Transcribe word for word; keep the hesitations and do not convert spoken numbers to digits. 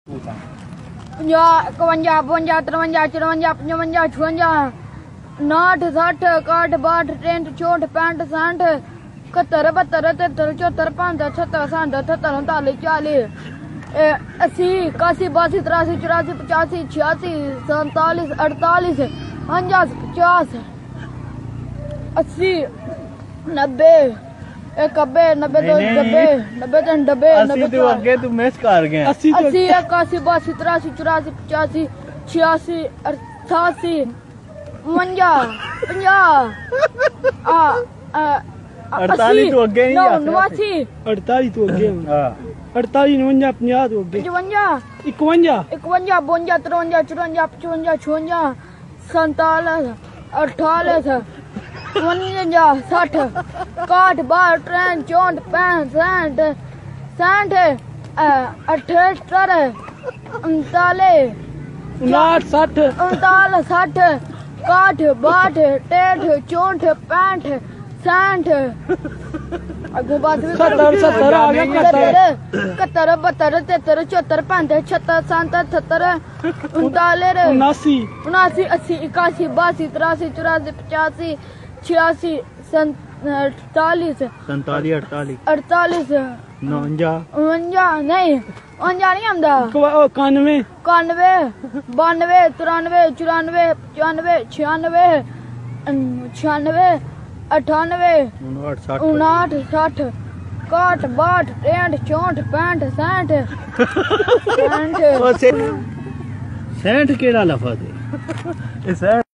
इकवंजा बवंजा तरवंजा चुरवंजा पंजवंजा छवंजा नाठ सठ काठ बाट टेंट चौठ पैंठ सैंठ इकहत्तर बहत्तर तिहत्तर चौहत्तर पंजहत्तर छहत्तर सैंठ अठहत्तर उनताली चाली अस्सी इक्यासी बासी तिरासी चौरासी पचासी छियासी सैंतालीस अड़तालीस उनचास पचास अस्सी नब्बे एक अब्बे नब्बे दो डब्बे नब्बे तीन डब्बे नब्बे तू आगे तू मिस कर गया अस्सी इक्यासी बासी तिरासी चौरासी पचासी छियासी अठासी उनजा पंजाह अड़तालीस तो अगे ही नवासी अड़तालीस तो अगे अड़तालीस नवंजा पंजाह तो अगे पचवंजा इकवंजा इकवंजा बवंजा तरवंजा चुरवंजा पचवंजा छवंजा सैंतालीस अठालीस उनंजा साठ काठ बार ट्रेन चौंठ पैंठ सैंठ सैंठ अठहत्तर उनतालीस उनाठ साठ उनतालीस साठ काठ बाट टेठ चौंठ पैंठ सैंठ अगो बात भी सत्तर सत्तर आ गया इकहत्तर इकहत्तर बहत्तर तिहत्तर चौहत्तर पैंसठ छहत्तर सैंसठ अठहत्तर उनतालीस उनासी उनासी अस्सी इक्यासी बासी तिरासी चौरासी पचासी छियासी सैंतालीस सैंतालीस अड़तालीस अड़तालीस नवंजा उनजा नहीं उनजा नहीं आंदा कानवे कानवे बानवे तिरानवे चौरानवे पचानवे छियानवे छियानवे अठानवे उनाठ साठ काठ बाट टेंठ चौंठ पैंठ सैंठ सैंठ केड़ा लफज है?